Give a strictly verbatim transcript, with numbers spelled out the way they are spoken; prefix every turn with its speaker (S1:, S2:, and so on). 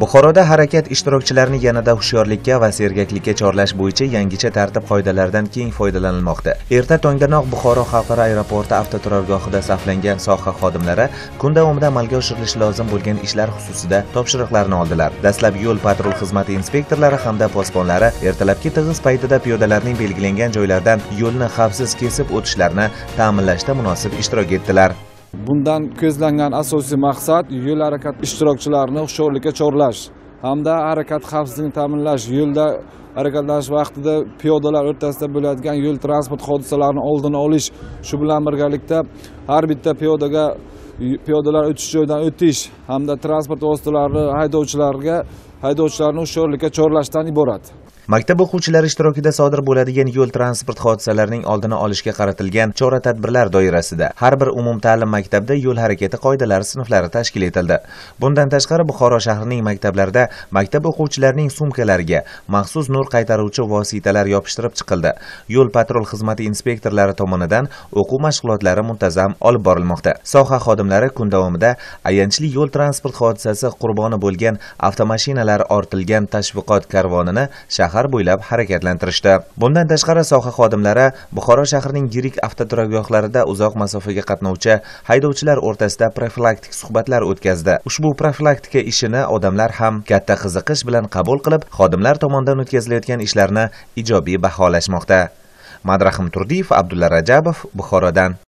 S1: Buxoroda harakat ishtirokchilarini yanada hushyorlikka va sergaklikka chorlash bo'yicha yangicha tartib qoidalaridan keng foydalanilmoqda. Erta tongdanoq Buxoro xalqaro aeroporti avtoturargohida saflangan soha xodimlari kun davomida amalga oshirilishi lozim bo'lgan ishlar xususida topshiriqlarni oldilar. Dastlab yo'l patrul xizmati inspektorlari hamda posbonlari ertalabki tig'iz paytida piyodalarning belgilangan joylardan yo'lni xavfsiz kesib o'tishlarini ta'minlashda munosib ishtirok etdilar.
S2: Bundan ko'zlangan asosiy maqsad yo'l harakati ishtirokchilarini hushyorlikka chorlash hamda harakat xavfsizligini ta'minlash, yo'lda harakatlanish vaqtida piyodalar o'rtasida bo'ladigan yo'l transport hodisalarini oldini olish. Shu bilan birgalikda har bitta piyodaga piyodalar o'tish joyidan o'tish hamda transport vositalarini haydovchilarga haydovchilarni hushyorlikka chorlashdan iborat.
S1: Maktab o'quvchilari ishtirokida sodir bo'ladigan yo'l transport hodisalarining oldini olishga qaratilgan chora-tadbirlar doirasida har bir umumta'lim maktabda yo'l harakati qoidalari sinflari tashkil etildi. Bundan tashqari Buxoro shahrining maktablarida maktab o'quvchilarining sumkalariga maxsus nur qaytaruvchi vositalar yopishtirib chiqildi. Yo'l patrul xizmati inspektorlari tomonidan o'quv mashg'ulotlari muntazam olib borilmoqda. Soha xodimlari kun davomida ayanchli yo'l transport hodisasi qurboni bo'lgan avtomashinalar ortilgan tashviqot karvonini shahar bo'ylab harakatlantirishdi. Bundan tashqari soha xodimlari Buxoro shahrining yirik avtoturargohlarida uzoq masofaga qatnovchi haydovchilar o'rtasida profilaktik suhbatlar o'tkazdi. Ushbu profilaktika ishini odamlar ham katta qiziqish bilan qabul qilib, xodimlar tomonidan o'tkazilayotgan ishlarni ijobiy baholashmoqda. Madrahim Turdiyev, Abdulla Rajabov, Buxorodan.